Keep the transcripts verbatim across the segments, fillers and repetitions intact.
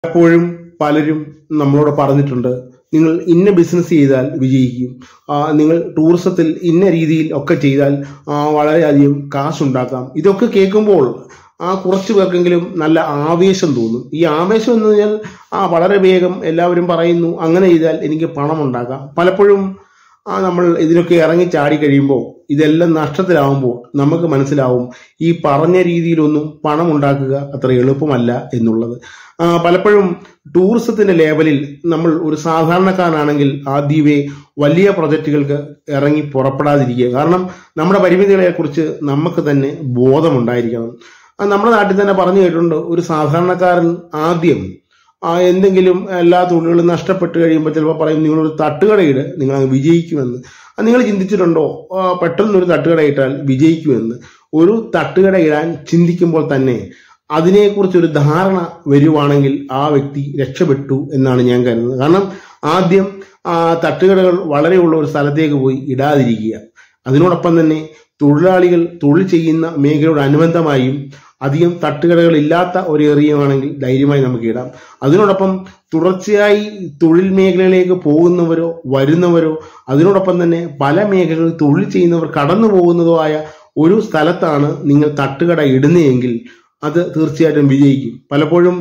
എപ്പോഴും പലരും നമ്മളോട് പറഞ്ഞിട്ടുണ്ട്, നിങ്ങൾ ഇന്ന ബിസിനസ് ചെയ്താൽ വിജയിക്കും, നിങ്ങൾ ടൂറിസത്തിൽ ഇന്ന രീതിയിൽ ഒക്കെ ചെയ്താൽ വളരെയധികം കാശുണ്ടാക്കാം. ഇതൊക്കെ കേൾക്കുമ്പോൾ ആ കുറച്ചു പേർക്കെങ്കിലും നല്ല ആവേശം തോന്നും. ഈ ആവേശം എന്ന് പറഞ്ഞാൽ ആ വളരെ വേഗം എല്ലാവരും പറയുന്നു അങ്ങനെ ചെയ്താൽ എനിക്ക് പണം ഉണ്ടാക്കാം. പലപ്പോഴും ആ നമ്മൾ ഇതിനൊക്കെ ഇറങ്ങി ചാടി കഴിയുമ്പോൾ ഇതെല്ലാം നഷ്ടത്തിലാവുമ്പോൾ നമുക്ക് മനസ്സിലാവും ഈ പറഞ്ഞ രീതിയിലൊന്നും പണം ഉണ്ടാക്കുക അത്ര എളുപ്പമല്ല എന്നുള്ളത്. പലപ്പോഴും ടൂറിസത്തിന്റെ ലേബലിൽ നമ്മൾ ഒരു സാധാരണക്കാരനാണെങ്കിൽ ആദ്യമേ വലിയ പ്രൊജക്റ്റുകൾക്ക് ഇറങ്ങി പുറപ്പെടാതിരിക്കുക. കാരണം നമ്മുടെ പരിമിതികളെ കുറിച്ച് നമുക്ക് തന്നെ ബോധമുണ്ടായിരിക്കണം. നമ്മുടെ നാട്ടിൽ തന്നെ പറഞ്ഞു കേട്ടിട്ടുണ്ട്, ഒരു സാധാരണക്കാരൻ ആദ്യം എന്തെങ്കിലും എല്ലാ തൊഴിലുകളും നഷ്ടപ്പെട്ട് കഴിയുമ്പോൾ ചിലപ്പോൾ പറയും നിങ്ങളൊരു തട്ടുകടയിട്, നിങ്ങൾ അങ്ങ് വിജയിക്കുമെന്ന്. നിങ്ങൾ ചിന്തിച്ചിട്ടുണ്ടോ പെട്ടെന്നൊരു തട്ടുകട ഇട്ടാൽ വിജയിക്കുമെന്ന്? ഒരു തട്ടുകട ഇടാൻ ചിന്തിക്കുമ്പോൾ തന്നെ അതിനെക്കുറിച്ചൊരു ധാരണ വരുവാണെങ്കിൽ ആ വ്യക്തി രക്ഷപ്പെട്ടു എന്നാണ് ഞാൻ കരുതുന്നത്. കാരണം ആദ്യം തട്ടുകടകൾ വളരെയുള്ള ഒരു സ്ഥലത്തേക്ക് പോയി ഇടാതിരിക്കുക. അതിനോടൊപ്പം തന്നെ തൊഴിലാളികൾ തൊഴിൽ ചെയ്യുന്ന മേഖലയോട് അനുബന്ധമായും അധികം തട്ടുകടകൾ ഇല്ലാത്ത ഒരു ഏരിയയാണെങ്കിൽ ധൈര്യമായി നമുക്ക് ഇടാം. അതിനോടൊപ്പം തുടർച്ചയായി തൊഴിൽ മേഖലയിലേക്ക് പോകുന്നവരോ വരുന്നവരോ അതിനോടൊപ്പം തന്നെ പല മേഖലകളിൽ തൊഴിൽ ചെയ്യുന്നവർ കടന്നു പോകുന്നതോ ആയ ഒരു സ്ഥലത്താണ് നിങ്ങൾ തട്ടുകട ഇടുന്നതെങ്കിൽ അത് തീർച്ചയായിട്ടും വിജയിക്കും. പലപ്പോഴും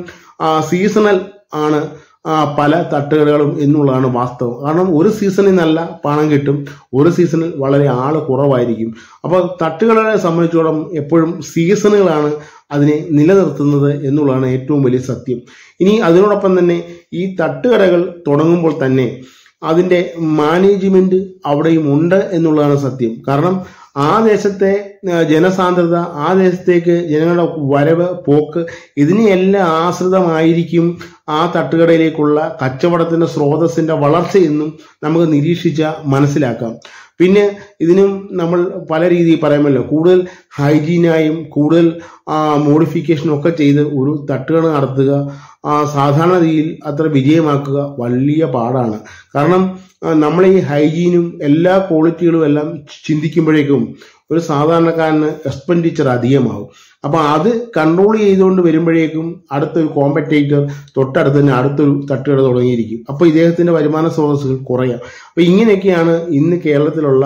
സീസണൽ ആണ് പല തട്ടുകടകളും എന്നുള്ളതാണ് വാസ്തവം. കാരണം ഒരു സീസണിൽ നല്ല പണം കിട്ടും, ഒരു സീസണിൽ വളരെ ആള് കുറവായിരിക്കും. അപ്പോൾ തട്ടുകടകളെ സംബന്ധിച്ചോളം എപ്പോഴും സീസണുകളാണ് അതിനെ നിലനിർത്തുന്നത് എന്നുള്ളതാണ് ഏറ്റവും വലിയ സത്യം. ഇനി അതിനോടൊപ്പം തന്നെ ഈ തട്ടുകടകൾ തുടങ്ങുമ്പോൾ തന്നെ അതിന്റെ മാനേജ്മെന്റ് അവിടെയും ഉണ്ട് എന്നുള്ളതാണ് സത്യം. കാരണം ആ ദേശത്തെ ജനസാന്ദ്രത, ആ ദേശത്തേക്ക് ജനങ്ങളുടെ വരവ് പോക്ക് ഇതിനെയെല്ലാം ആശ്രിതമായിരിക്കും ആ തട്ടുകടയിലേക്കുള്ള കച്ചവടത്തിന്റെ സ്രോതസ്സിന്റെ വളർച്ചയെന്നും നമുക്ക് നിരീക്ഷിച്ച മനസ്സിലാക്കാം. പിന്നെ ഇതിനും നമ്മൾ പല രീതിയിൽ പറയുമല്ലോ, കൂടുതൽ ഹൈജീനായും കൂടുതൽ മോഡിഫിക്കേഷനും ഒക്കെ ചെയ്ത് ഒരു തട്ടുകട നടത്തുക സാധാരണ രീതിയിൽ അത്ര വിജയമാക്കുക വലിയ പാടാണ്. കാരണം നമ്മൾ ഈ ഹൈജീനും എല്ലാ ക്വാളിറ്റികളും എല്ലാം ചിന്തിക്കുമ്പോഴേക്കും ഒരു സാധാരണക്കാരന് എക്സ്പെൻഡിച്ചർ അധികമാകും. അപ്പൊ അത് കൺട്രോൾ ചെയ്തുകൊണ്ട് വരുമ്പോഴേക്കും അടുത്തൊരു കോമ്പറ്റേറ്റർ തൊട്ടടുത്ത് തന്നെ അടുത്തൊരു തട്ടുകട തുടങ്ങിയിരിക്കും. അപ്പൊ ഇദ്ദേഹത്തിന്റെ വരുമാന സ്രോതസ്സുകൾ കുറയാം. അപ്പൊ ഇങ്ങനെയൊക്കെയാണ് ഇന്ന് കേരളത്തിലുള്ള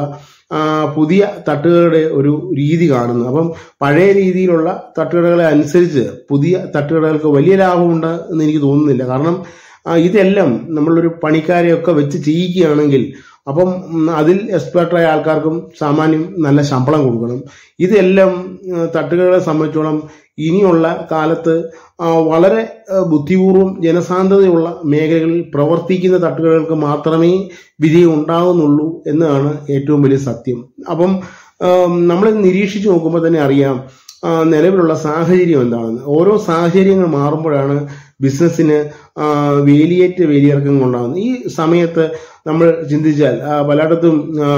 പുതിയ തട്ടുകടയുടെ ഒരു രീതി കാണുന്നത്. അപ്പം പഴയ രീതിയിലുള്ള തട്ടുകടകളെ അനുസരിച്ച് പുതിയ തട്ടുകടകൾക്ക് വലിയ ലാഭമുണ്ട് എന്ന് എനിക്ക് തോന്നുന്നില്ല. കാരണം ഇതെല്ലാം നമ്മളൊരു പണിക്കാരെയൊക്കെ വെച്ച് ചെയ്യിക്കുകയാണെങ്കിൽ അപ്പം അതിൽ എക്സ്പെർട്ടായ ആൾക്കാർക്കും സാമാന്യം നല്ല ശമ്പളം കൊടുക്കണം. ഇതെല്ലാം തട്ടുകടകളെ സംബന്ധിച്ചോളം ഇനിയുള്ള കാലത്ത് വളരെ ബുദ്ധിപൂർവ്വം ജനസാന്ദ്രതയുള്ള മേഖലകളിൽ പ്രവർത്തിക്കുന്ന തട്ടുകടകൾക്ക് മാത്രമേ വിജയം ഉണ്ടാകുന്നുള്ളൂ എന്നതാണ് ഏറ്റവും വലിയ സത്യം. അപ്പം നമ്മൾ നിരീക്ഷിച്ചു നോക്കുമ്പോൾ തന്നെ അറിയാം നിലവിലുള്ള സാഹചര്യം എന്താണെന്ന്. ഓരോ സാഹചര്യങ്ങൾ മാറുമ്പോഴാണ് ബിസിനസ്സിന് വേലിയേറ്റ വേലിയിറക്കങ്ങൾ ഉണ്ടാകുന്നത്. ഈ സമയത്ത് നമ്മൾ ചിന്തിച്ചാൽ പലയിടത്തും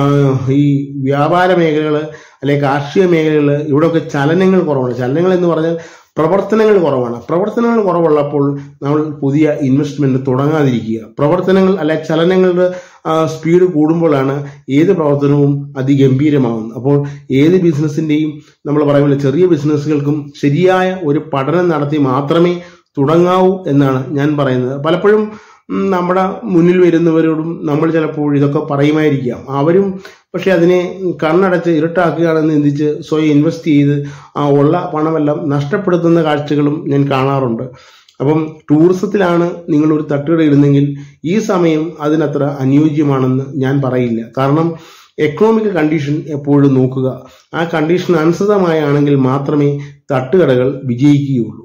ഈ വ്യാപാര മേഖലകൾ അല്ലെങ്കിൽ കാർഷിക മേഖലകൾ ഇവിടെയൊക്കെ ചലനങ്ങൾ കുറവാണ്. ചലനങ്ങൾ എന്ന് പറഞ്ഞാൽ പ്രവർത്തനങ്ങൾ കുറവാണ്. പ്രവർത്തനങ്ങൾ കുറവുള്ളപ്പോൾ നമ്മൾ പുതിയ ഇൻവെസ്റ്റ്മെന്റ് തുടങ്ങാതിരിക്കുക. പ്രവർത്തനങ്ങൾ അല്ലെ ചലനങ്ങളുടെ സ്പീഡ് കൂടുമ്പോഴാണ് ഏത് പ്രവർത്തനവും അതിഗംഭീരമാകുന്നത്. അപ്പോൾ ഏത് ബിസിനസിന്റെയും നമ്മൾ പറയുമ്പോൾ ചെറിയ ബിസിനസ്സുകൾക്കും ശരിയായ ഒരു പഠനം നടത്തി മാത്രമേ തുടങ്ങാവൂ എന്നാണ് ഞാൻ പറയുന്നത്. പലപ്പോഴും നമ്മുടെ മുന്നിൽ വരുന്നവരോടും നമ്മൾ ചിലപ്പോൾ ഇതൊക്കെ പറയുമായിരിക്കാം. അവരും പക്ഷെ അതിനെ കണ്ണടച്ച് ഇരുട്ടാക്കുകയാണെന്ന് ചിന്തിച്ച് സ്വയം ഇൻവെസ്റ്റ് ചെയ്ത് ഉള്ള പണമെല്ലാം നഷ്ടപ്പെടുത്തുന്ന കാഴ്ചകളും ഞാൻ കാണാറുണ്ട്. അപ്പം ടൂറിസത്തിലാണ് നിങ്ങളൊരു തട്ടുകട ഇടുന്നെങ്കിൽ ഈ സമയം അതിനത്ര അനുയോജ്യമാണെന്ന് ഞാൻ പറയില്ല. കാരണം എക്കണോമിക് കണ്ടീഷൻ എപ്പോഴും നോക്കുക. ആ കണ്ടീഷൻ അനുസൃതമായാണെങ്കിൽ മാത്രമേ തട്ടുകടകൾ വിജയിക്കുകയുള്ളൂ.